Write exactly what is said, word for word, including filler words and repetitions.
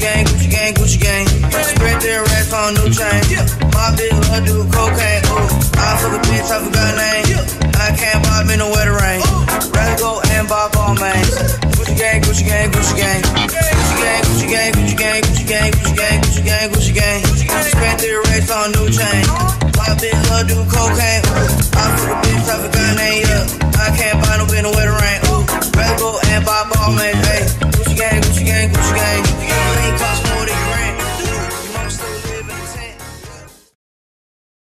gang, Gucci gang, Gucci gang. Spread their racks on new chain. My bitch love do cocaine. Ooh, I fuck a bitch, I forgot her name. I can't buy me no wetter rain. Rather go and buy all mains. Gucci gang, Gucci gang, Gucci gang. Gucci gang, Gucci gang, Gucci gang, Gucci gang, Gucci gang, Gucci gang, Gucci gang. Spent their racks on new chain. My bitch love do cocaine. Ooh, I fuck a bitch, I forgot her name. Yeah, I can't buy no bitch no wetter rain.